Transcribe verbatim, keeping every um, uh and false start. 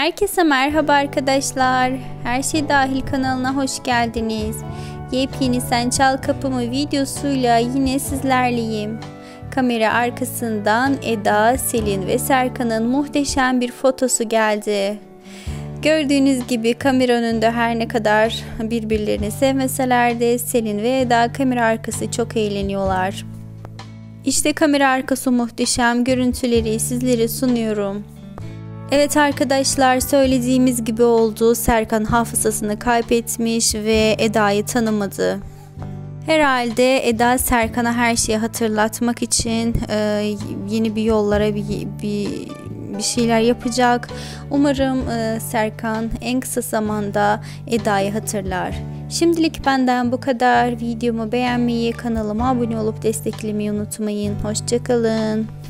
Herkese merhaba arkadaşlar. Her Şey Dahil kanalına hoş geldiniz. Yepyeni Sen Çal Kapımı videosuyla yine sizlerleyim. Kamera arkasından Eda, Selin ve Serkan'ın muhteşem bir fotosu geldi. Gördüğünüz gibi kamera önünde her ne kadar birbirlerini sevmeseler de Selin ve Eda kamera arkası çok eğleniyorlar. İşte kamera arkası muhteşem görüntüleri sizlere sunuyorum. Evet arkadaşlar, söylediğimiz gibi oldu. Serkan hafızasını kaybetmiş ve Eda'yı tanımadı. Herhalde Eda Serkan'a her şeyi hatırlatmak için e, yeni bir yollara bir, bir, bir şeyler yapacak. Umarım e, Serkan en kısa zamanda Eda'yı hatırlar. Şimdilik benden bu kadar. Videomu beğenmeyi, kanalıma abone olup desteklemeyi unutmayın. Hoşça kalın.